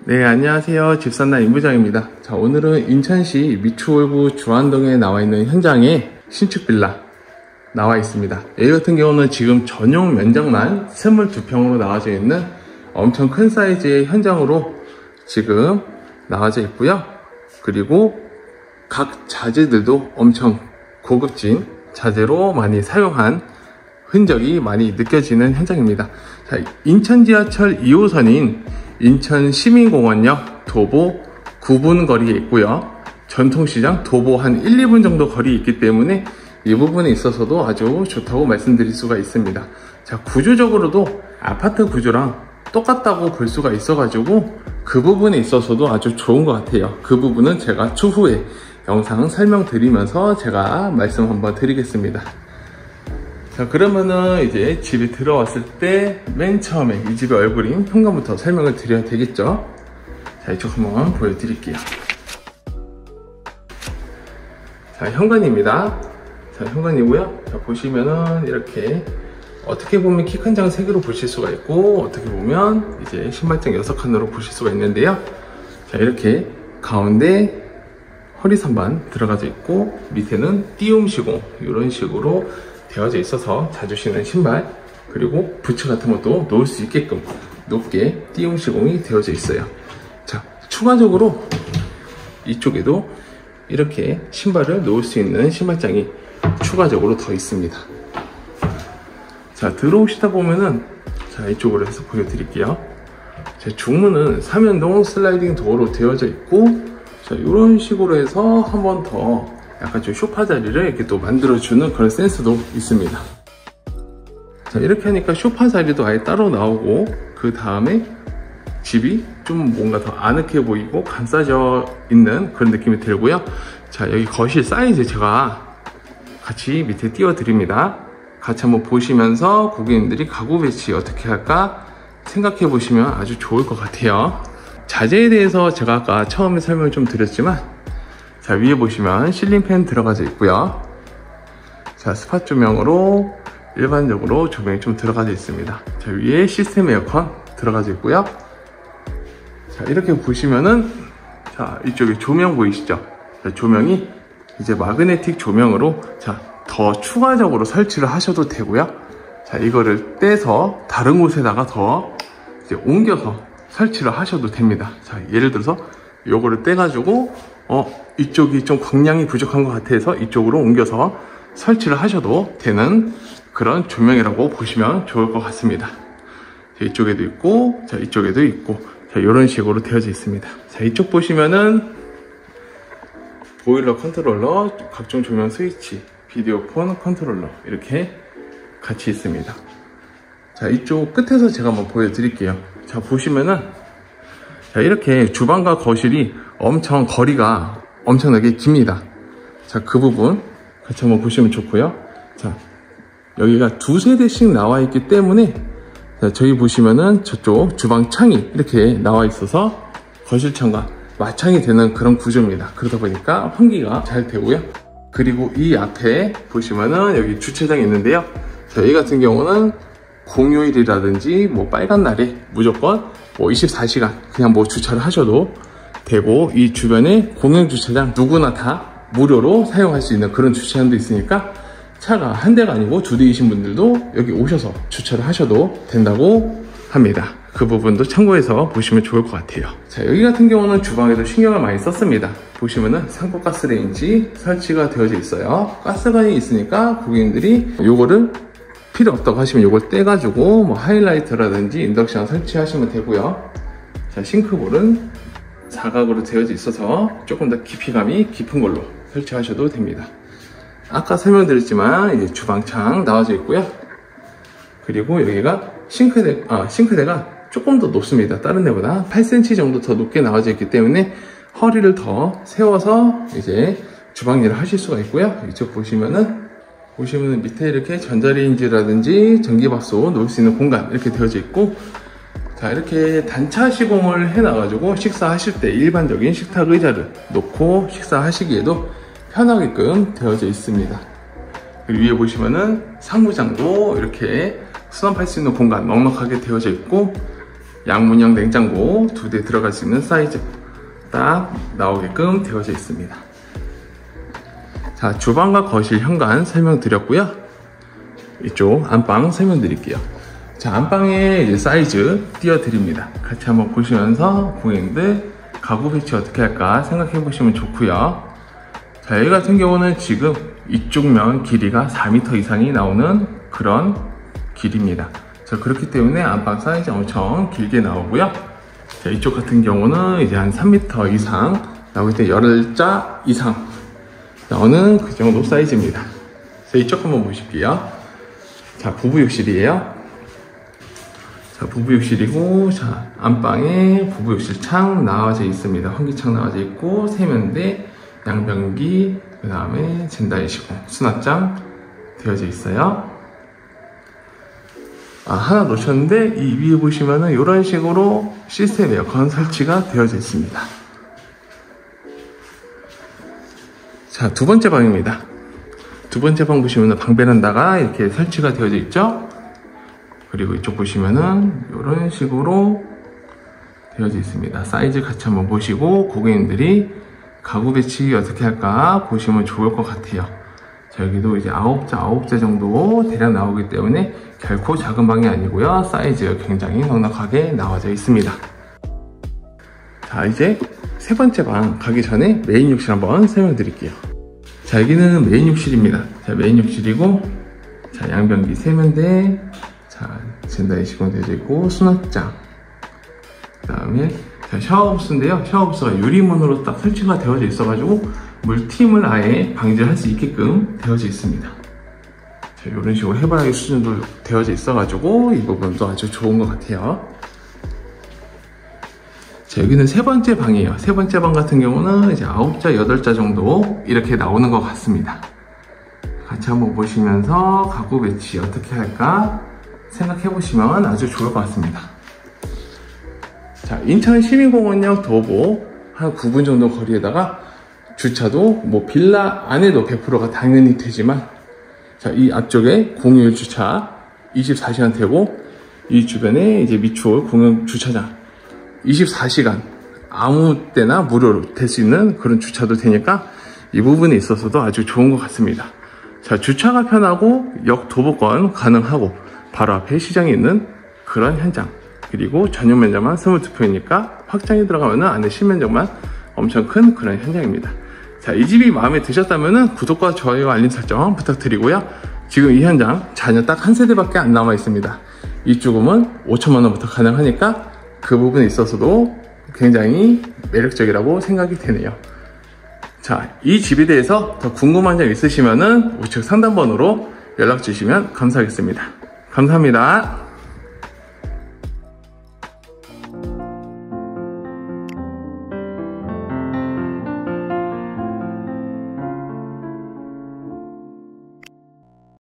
네, 안녕하세요. 집산나 임부장입니다. 자, 오늘은 인천시 미추홀구 주안동에 나와 있는 현장에 신축 빌라 나와 있습니다. 여기 같은 경우는 지금 전용 면적만 22평으로 나와져 있는 엄청 큰 사이즈의 현장으로 지금 나와져 있고요. 그리고 각 자재들도 엄청 고급진 자재로 많이 사용한 흔적이 많이 느껴지는 현장입니다. 자, 인천 지하철 2호선인 인천 시민공원역 도보 9분 거리에 있고요. 전통시장 도보 한 1, 2분 정도 거리에 있기 때문에 이 부분에 있어서도 아주 좋다고 말씀드릴 수가 있습니다. 자, 구조적으로도 아파트 구조랑 똑같다고 볼 수가 있어가지고 그 부분에 있어서도 아주 좋은 것 같아요. 그 부분은 제가 추후에 영상 설명드리면서 제가 말씀 한번 드리겠습니다. 자, 그러면은 이제 집에 들어왔을 때 맨 처음에 이 집의 얼굴인 현관부터 설명을 드려야 되겠죠. 자, 이쪽 한번 보여드릴게요. 자, 현관입니다. 자, 현관이고요. 자, 보시면은 이렇게 어떻게 보면 키 큰 장 3개로 보실 수가 있고, 어떻게 보면 이제 신발장 6칸으로 보실 수가 있는데요. 자, 이렇게 가운데 허리선반 들어가져 있고, 밑에는 띄움 시공 이런 식으로 되어져 있어서 자주 신는 신발, 그리고 부츠 같은 것도 놓을 수 있게끔 높게 띄움 시공이 되어져 있어요. 자, 추가적으로 이쪽에도 이렇게 신발을 놓을 수 있는 신발장이 추가적으로 더 있습니다. 자, 들어오시다 보면은, 자, 이쪽으로 해서 보여드릴게요. 자, 중문은 3연동 슬라이딩 도어로 되어져 있고, 자, 이런 식으로 해서 한 번 더 약간 좀 소파 자리를 이렇게 또 만들어주는 그런 센스도 있습니다. 자, 이렇게 하니까 소파 자리도 아예 따로 나오고, 그 다음에 집이 좀 뭔가 더 아늑해 보이고 감싸져 있는 그런 느낌이 들고요. 자, 여기 거실 사이즈 제가 같이 밑에 띄워 드립니다. 같이 한번 보시면서 고객님들이 가구 배치 어떻게 할까 생각해 보시면 아주 좋을 것 같아요. 자재에 대해서 제가 아까 처음에 설명을 좀 드렸지만, 자, 위에 보시면 실링팬 들어가져 있고요. 자, 스팟 조명으로 일반적으로 조명이 좀 들어가져 있습니다. 자, 위에 시스템 에어컨 들어가져 있고요. 자, 이렇게 보시면은, 자, 이쪽에 조명 보이시죠? 자, 조명이 이제 마그네틱 조명으로, 자, 더 추가적으로 설치를 하셔도 되고요. 자, 이거를 떼서 다른 곳에다가 더 이제 옮겨서 설치를 하셔도 됩니다. 자, 예를 들어서 요거를 떼가지고 이쪽이 좀 광량이 부족한 것 같아서 이쪽으로 옮겨서 설치를 하셔도 되는 그런 조명이라고 보시면 좋을 것 같습니다. 자, 이쪽에도 있고, 자, 이쪽에도 있고, 자, 이런 식으로 되어져 있습니다. 자, 이쪽 보시면은 보일러 컨트롤러, 각종 조명 스위치, 비디오폰 컨트롤러 이렇게 같이 있습니다. 자, 이쪽 끝에서 제가 한번 보여드릴게요. 자, 보시면은, 자, 이렇게 주방과 거실이 엄청 거리가 엄청나게 깁니다. 자, 그 부분 같이 한번 보시면 좋고요. 자, 여기가 2세대씩 나와 있기 때문에, 자, 저기 보시면은 저쪽 주방 창이 이렇게 나와 있어서 거실창과 마창이 되는 그런 구조입니다. 그러다 보니까 환기가 잘 되고요. 그리고 이 앞에 보시면은 여기 주차장이 있는데요. 자, 여기 같은 경우는 공휴일이라든지 뭐 빨간 날에 무조건 뭐 24시간 그냥 뭐 주차를 하셔도 되고, 이 주변에 공영 주차장 누구나 다 무료로 사용할 수 있는 그런 주차장도 있으니까 차가 한 대가 아니고 2대이신 분들도 여기 오셔서 주차를 하셔도 된다고 합니다. 그 부분도 참고해서 보시면 좋을 것 같아요. 자, 여기 같은 경우는 주방에도 신경을 많이 썼습니다. 보시면은 상고 가스레인지 설치가 되어져 있어요. 가스관이 있으니까 고객님들이 요거를 필요 없다고 하시면 요걸 떼가지고 뭐 하이라이터라든지 인덕션 설치하시면 되고요. 자, 싱크볼은 사각으로 되어져 있어서 조금 더 깊이감이 깊은 걸로 설치하셔도 됩니다. 아까 설명드렸지만 이제 주방창 나와져 있고요. 그리고 여기가 싱크대가 조금 더 높습니다. 다른 데보다 8cm 정도 더 높게 나와져 있기 때문에 허리를 더 세워서 이제 주방 일을 하실 수가 있고요. 이쪽 보시면은 밑에 이렇게 전자레인지라든지 전기밥솥 놓을 수 있는 공간 이렇게 되어져 있고, 자, 이렇게 단차 시공을 해놔가지고 식사하실 때 일반적인 식탁 의자를 놓고 식사하시기에도 편하게끔 되어져 있습니다. 그리고 위에 보시면은 상부장도 이렇게 수납할 수 있는 공간 넉넉하게 되어져 있고, 양문형 냉장고 2대 들어갈 수 있는 사이즈 딱 나오게끔 되어져 있습니다. 자, 주방과 거실 현관 설명드렸고요. 이쪽 안방 설명드릴게요. 자, 안방에 이제 사이즈 띄워드립니다. 같이 한번 보시면서 고객님들 가구 배치 어떻게 할까 생각해 보시면 좋고요. 자, 여기 같은 경우는 지금 이쪽 면 길이가 4m 이상이 나오는 그런 길입니다. 자, 그렇기 때문에 안방 사이즈 엄청 길게 나오고요. 자, 이쪽 같은 경우는 이제 한 3m 이상 나올 때 10자 이상 나오는 그 정도 사이즈입니다. 자, 이쪽 한번 보실게요. 자, 부부욕실이에요. 자, 부부욕실이고, 자, 안방에 부부욕실 창 나와져 있습니다. 환기창 나와져 있고, 세면대, 양변기, 그 다음에 젠다이시고, 수납장 되어져 있어요. 아, 하나 놓쳤는데, 이 위에 보시면은 이런 식으로 시스템 에어컨 설치가 되어져 있습니다. 자, 두 번째 방입니다. 두 번째 방 보시면은 방 베란다가 이렇게 설치가 되어져 있죠? 그리고 이쪽 보시면은 이런 식으로 되어져 있습니다. 사이즈 같이 한번 보시고 고객님들이 가구 배치 어떻게 할까 보시면 좋을 것 같아요. 자, 여기도 이제 9자 정도 대략 나오기 때문에 결코 작은 방이 아니고요. 사이즈가 굉장히 넉넉하게 나와져 있습니다. 자, 이제 세 번째 방 가기 전에 메인 욕실 한번 설명드릴게요. 자, 여기는 메인 욕실입니다. 자, 메인 욕실이고, 자, 양변기 세면대, 자, 젠다이 시공 되어져 있고, 수납장, 그 다음에 샤워부스인데요. 샤워부스가 유리문으로 딱 설치가 되어져 있어가지고 물팀을 아예 방지할 수 있게끔 되어져 있습니다. 자, 이런 식으로 해바라기 수준도 되어져 있어가지고 이 부분도 아주 좋은 것 같아요. 자, 여기는 세 번째 방이에요. 세 번째 방 같은 경우는 이제 9자, 8자 정도 이렇게 나오는 것 같습니다. 같이 한번 보시면서 가구 배치 어떻게 할까 생각해 보시면 아주 좋을 것 같습니다. 자, 인천 시민공원역 도보 한 9분 정도 거리에다가 주차도 뭐 빌라 안에도 100%가 당연히 되지만, 자, 이 앞쪽에 공유 주차 24시간 되고, 이 주변에 이제 미추홀 공용 주차장 24시간 아무 때나 무료로 될 수 있는 그런 주차도 되니까 이 부분에 있어서도 아주 좋은 것 같습니다. 자, 주차가 편하고 역 도보권 가능하고 바로 앞에 시장이 있는 그런 현장, 그리고 전용 면적만 22평이니까 확장이 들어가면 안에 실면적만 엄청 큰 그런 현장입니다. 자, 이 집이 마음에 드셨다면 구독과 좋아요 알림 설정 부탁드리고요. 지금 이 현장 자녀 딱 한 세대밖에 안 남아 있습니다. 이 조금은 5천만원부터 가능하니까 그 부분에 있어서도 굉장히 매력적이라고 생각이 되네요. 자, 이 집에 대해서 더 궁금한 점 있으시면은 우측 상단번호로 연락 주시면 감사하겠습니다. 감사합니다.